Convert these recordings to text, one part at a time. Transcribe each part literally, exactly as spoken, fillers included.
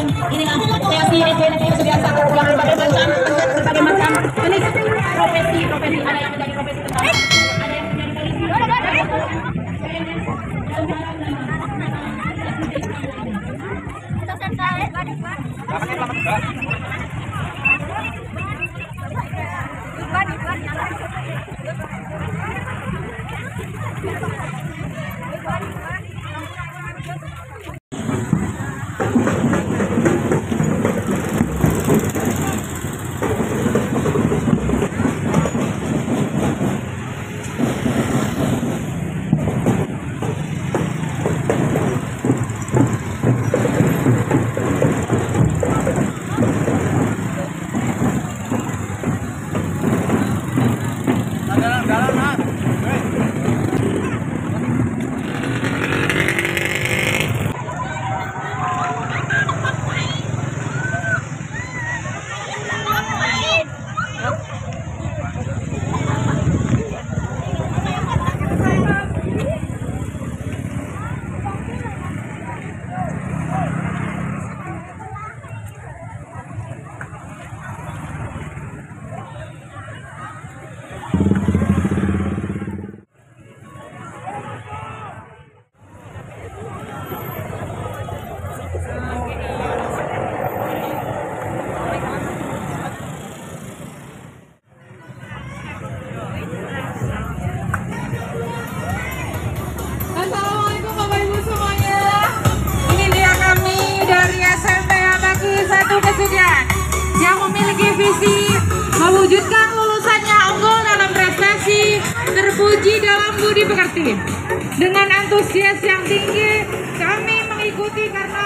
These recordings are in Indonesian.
dan inilah kreasi J N T biasa yang berbagai macam berbagai macam jenis profesi profesi ada yang menjadi profesi tentara, ada yang menjadi polisi. Yang memiliki visi mewujudkan lulusannya unggul dalam prestasi, terpuji dalam budi pekerti. Dengan antusias yang tinggi, kami mengikuti karena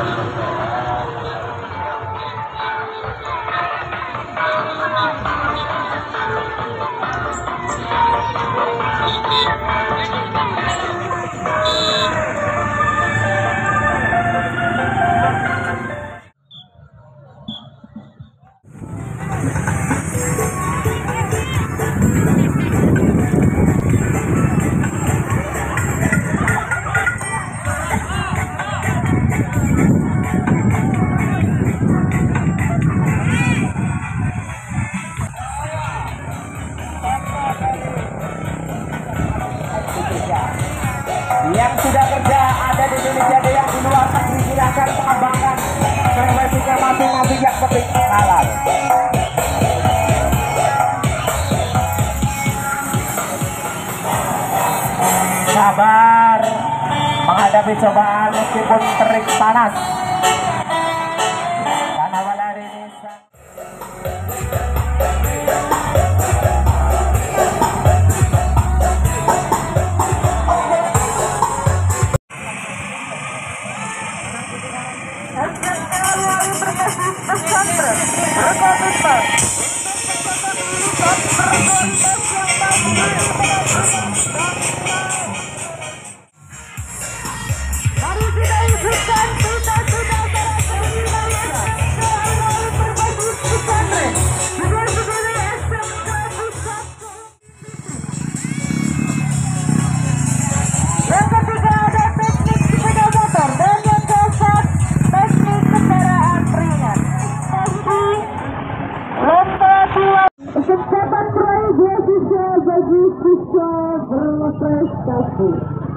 Yang sudah kerja ada di Indonesia, ada yang di luar negeri, silakan mengembangkan profesinya masing-masing yang penting halal. Sabar menghadapi cobaan meskipun terik panas. Karena pada hari ini Ucapan praise beasiswa bagi siswa berprestasi.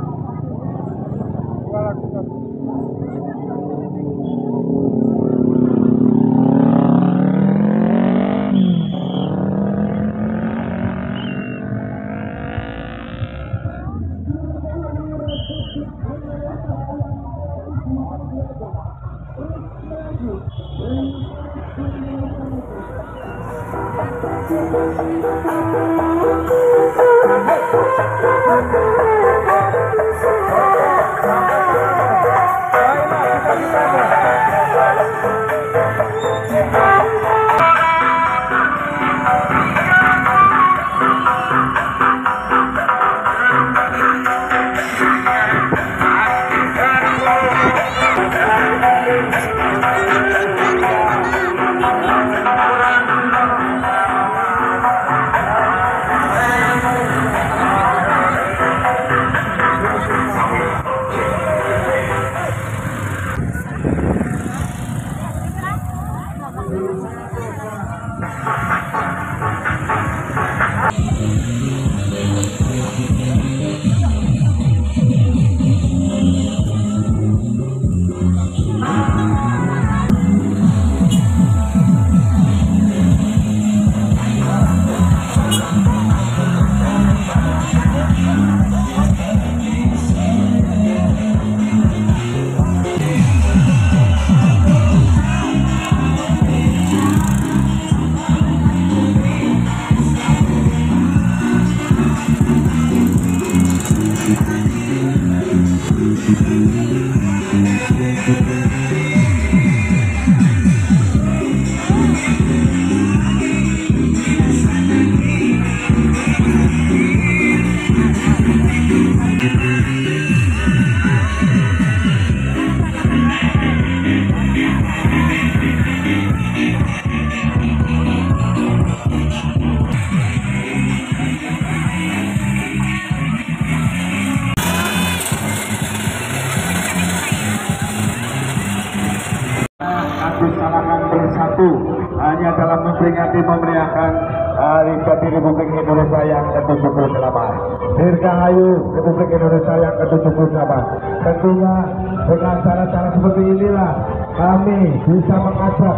Bersamakan bersatu hanya dalam memperingati memeriahkan Hari Jadi Republik Indonesia yang ke tujuh puluh delapan. Dirgahayu Republik Indonesia yang ke tujuh puluh delapan. Tentunya dengan cara-cara seperti inilah kami bisa mengajak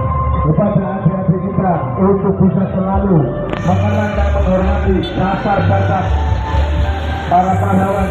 kepada adik-adik kita untuk bisa selalu mengenang dan menghormati dasar-dasar para pahlawan.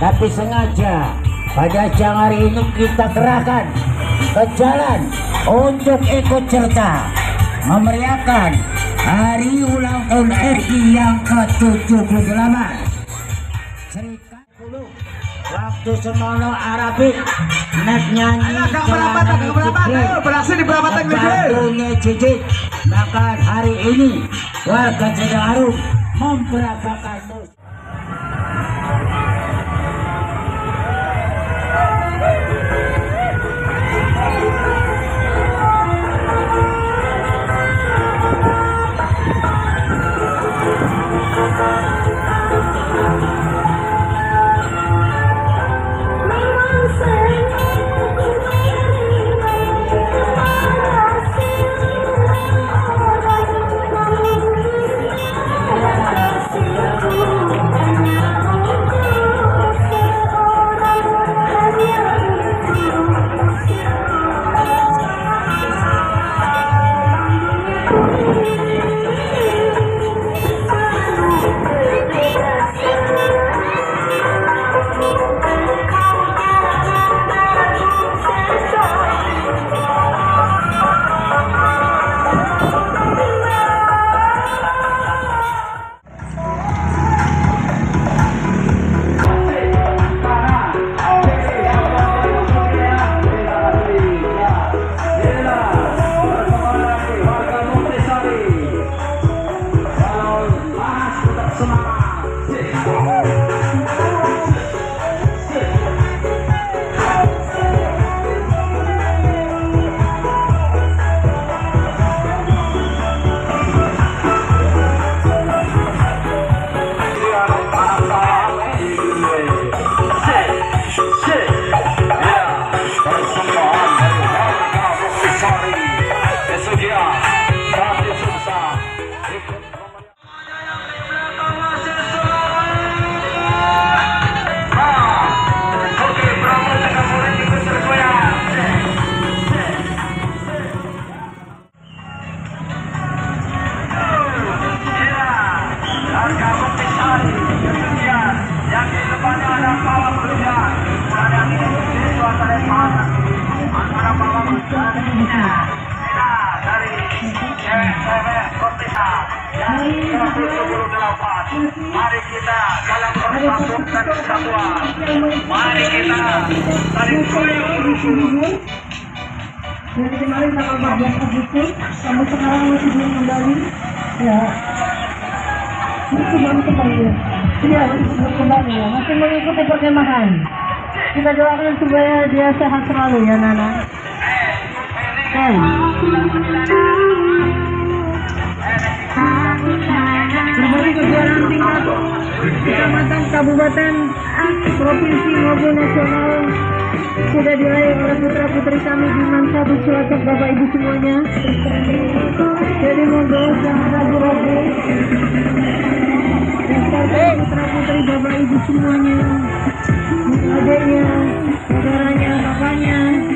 tapi sengaja pada siang hari ini kita kerahkan ke jalan untuk ikut serta memeriahkan hari ulang tahun R I yang ke tujuh puluh delapan. Serikat puluh waktu semono Arabik nek nyanyi berhasil di berapa Cicit. Maka hari ini warga Cidaharum memperagakan musik. Mari kita dalam bersatu dan kesatuan. Mari kita saling goyang. Dari kemarin tanggal empat belas Agustus sampai sekarang masih belum kembali. Ya, masih belum kembali. Iya, masih belum kembali. Ya. Masih mengikuti perkemahan. Kita doakan supaya dia sehat selalu ya, Nana. Kan? Berbagai kejuaraan tingkat kecamatan, kabupaten, provinsi maupun nasional sudah diraih oleh putra putri kami di Mansa Cilacap, Bapak Ibu semuanya. Jadi monggo jangan ragu-ragu, putra putri Bapak Ibu semuanya, adiknya, saudaranya, bapaknya.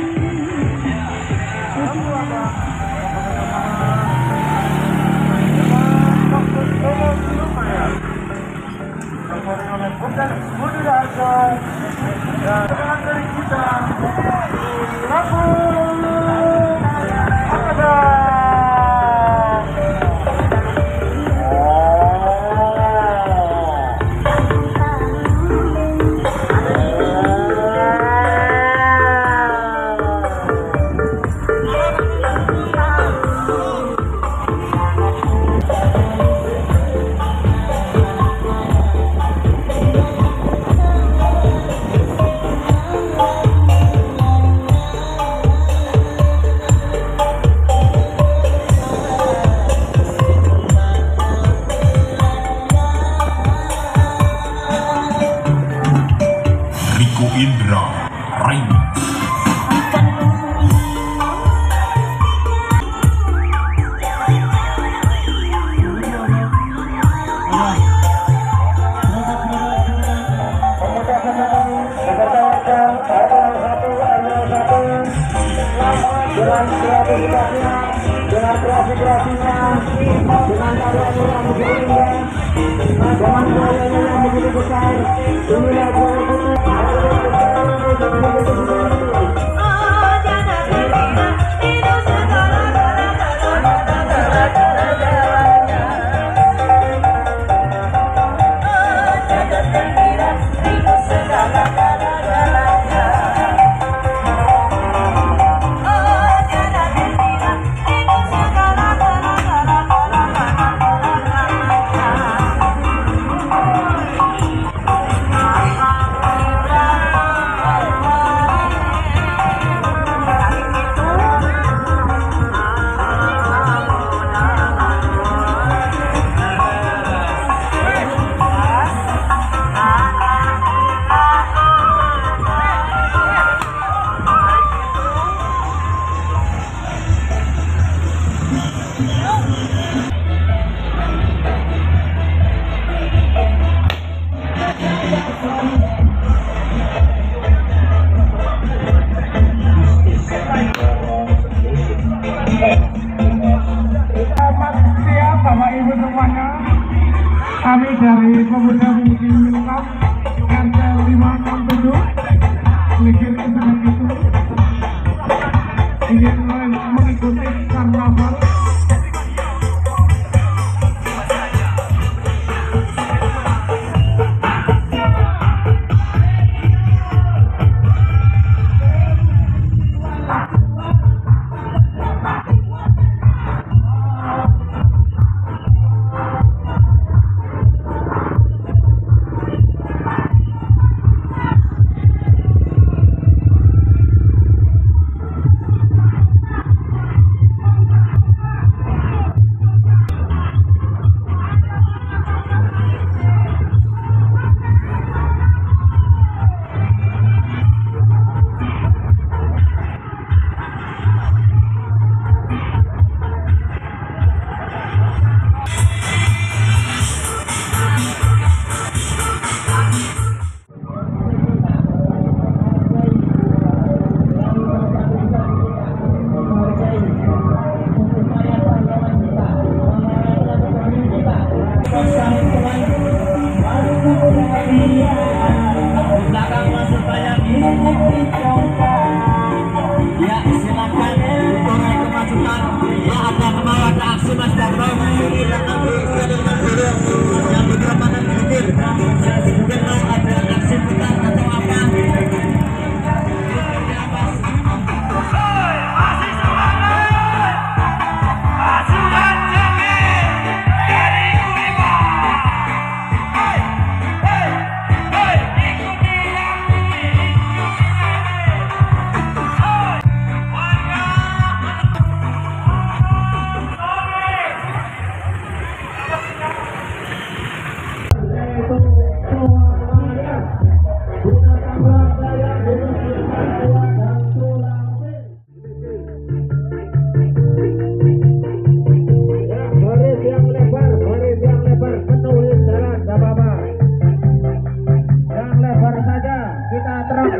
Indra Rain. Dengan kreativitasnya, dengan kreasi-kreasinya, dengan karya-karya yang begitu indah, dengan karya yang begitu besar, inilah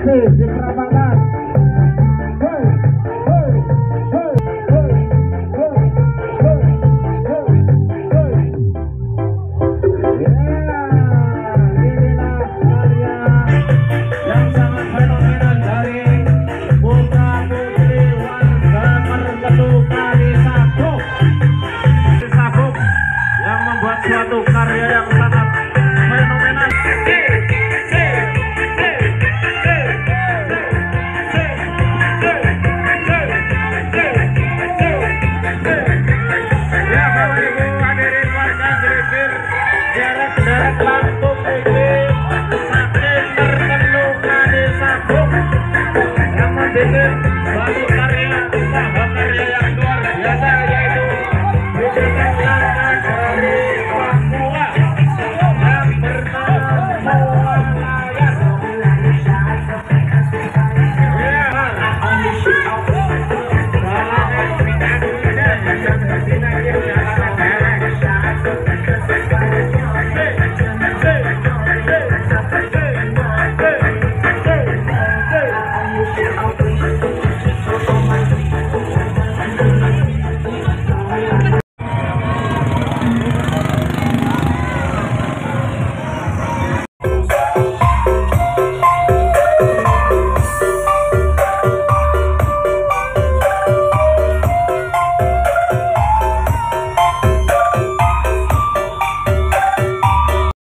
kasih.